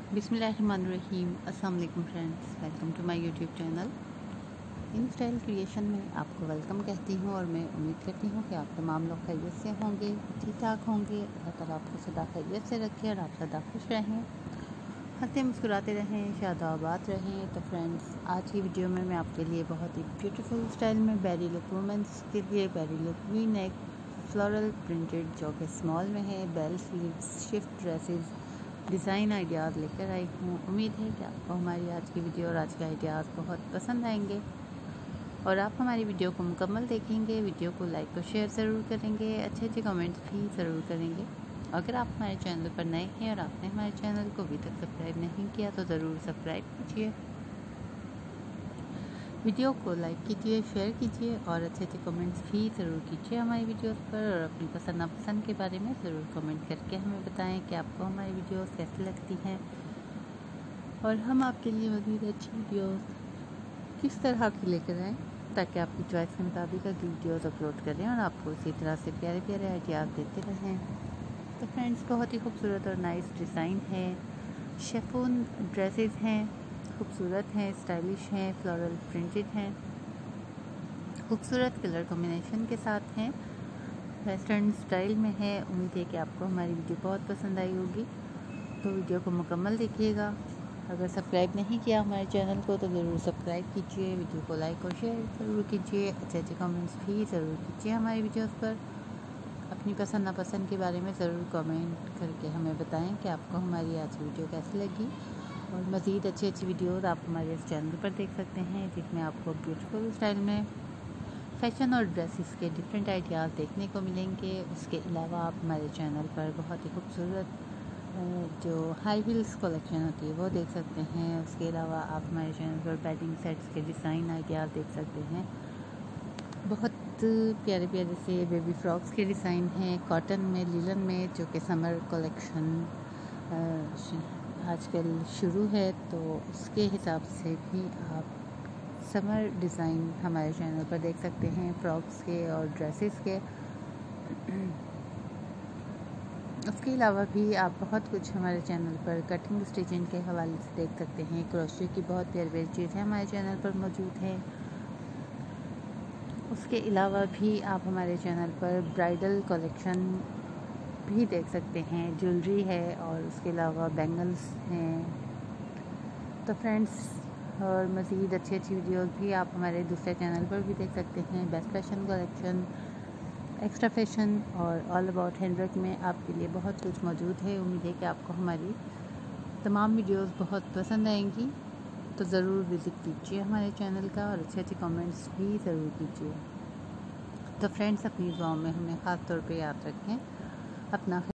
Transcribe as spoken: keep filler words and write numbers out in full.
बिस्मिल्लाहिर्रहमानिर्रहीम। अस्सलाम वालेकुम friends, welcome to my YouTube channel. In style creation में आपको वेलकम कहती हूँ और मैं उम्मीद करती हूँ कि आप तमाम लोग खैरियत से होंगे, ठीक ठाक होंगे। अल्लाह ताला आपको सदा खैरियत से रखें और आप सदा खुश रहें, हंसते मुस्कुराते रहें, शादाबाद रहें। तो फ्रेंड्स, आज की वीडियो में मैं आपके लिए बहुत ही ब्यूटीफुल स्टाइल में बैरी लुक वुमेंस के लिए बैरी look V neck floral printed जो कि स्मॉल में है, bell sleeves, shift dresses design ideas लेकर आई हूँ। उम्मीद है कि आपको हमारी आज की वीडियो और आज के आइडियाज़ बहुत पसंद आएंगे और आप हमारी वीडियो को मुकम्मल देखेंगे, वीडियो को लाइक और शेयर ज़रूर करेंगे, अच्छे अच्छे कमेंट्स भी ज़रूर करेंगे। अगर आप हमारे चैनल पर नए हैं और आपने हमारे चैनल को अभी तक सब्सक्राइब नहीं किया तो ज़रूर सब्सक्राइब कीजिए, वीडियो को लाइक कीजिए, शेयर कीजिए और अच्छे अच्छे कमेंट्स भी ज़रूर कीजिए हमारी वीडियोस पर। और अपनी पसंद नापसंद के बारे में ज़रूर कमेंट करके हमें बताएं कि आपको हमारी वीडियोस कैसी लगती हैं और हम आपके लिए मज़ीद अच्छी वीडियोस किस तरह की लेकर आएँ ताकि आपकी चॉइस के मुताबिक अगली वीडियोस अपलोड करें और आपको इसी तरह से प्यारे प्यारे आइडियाज़ देते रहें। तो फ्रेंड्स, बहुत ही खूबसूरत और नाइस डिज़ाइन है, शेफून ड्रेसेस हैं, खूबसूरत हैं, स्टाइलिश हैं, फ्लोरल प्रिंटेड हैं, खूबसूरत कलर कॉम्बिनेशन के साथ हैं, वेस्टर्न स्टाइल में है। उम्मीद है कि आपको हमारी वीडियो बहुत पसंद आई होगी, तो वीडियो को मुकम्मल देखिएगा। अगर सब्सक्राइब नहीं किया हमारे चैनल को तो ज़रूर सब्सक्राइब कीजिए, वीडियो को लाइक और शेयर ज़रूर कीजिए, अच्छे अच्छे कमेंट्स भी ज़रूर कीजिए हमारी वीडियोस पर। अपनी पसंद नापसंद के बारे में ज़रूर कमेंट करके हमें बताएं कि आपको हमारी आज की वीडियो कैसी लगी और मज़ीद अच्छी अच्छी वीडियोस आप हमारे इस चैनल पर देख सकते हैं जिसमें आपको ब्यूटीफुल स्टाइल में फैशन और ड्रेसेस के डिफरेंट आइडियाज़ देखने को मिलेंगे। उसके अलावा आप हमारे चैनल पर बहुत ही खूबसूरत जो हाई हील्स कलेक्शन होती है वो देख सकते हैं। उसके अलावा आप हमारे चैनल पर बेडिंग सेट्स के डिज़ाइन आइडियाज़ देख सकते हैं। बहुत प्यारे प्यारे से बेबी फ्रॉक्स के डिज़ाइन हैं कॉटन में, लिलन में, जो कि समर कलेक्शन आजकल शुरू है, तो उसके हिसाब से भी आप समर डिज़ाइन हमारे चैनल पर देख सकते हैं, फ्रॉक्स के और ड्रेसेस के। उसके अलावा भी आप बहुत कुछ हमारे चैनल पर कटिंग स्टिचिंग के हवाले से देख सकते हैं। क्रोशे की बहुत प्यारी प्यारी चीज़ें हमारे चैनल पर मौजूद हैं। उसके अलावा भी आप हमारे चैनल पर ब्राइडल कलेक्शन भी देख सकते हैं, ज्वेलरी है और उसके अलावा बैंगल्स हैं। तो फ्रेंड्स, और मज़ीद अच्छी अच्छी वीडियोस भी आप हमारे दूसरे चैनल पर भी देख सकते हैं। Best fashion collection, extra fashion और ऑल अबाउट हैंडवर्क में आपके लिए बहुत कुछ मौजूद है। उम्मीद है कि आपको हमारी तमाम वीडियोस बहुत पसंद आएंगी, तो ज़रूर विज़िट कीजिए हमारे चैनल का और अच्छे अच्छे कमेंट्स भी ज़रूर कीजिए। तो फ्रेंड्स, अपनी दुआओं में हमें ख़ास तौर पे याद रखें। अपना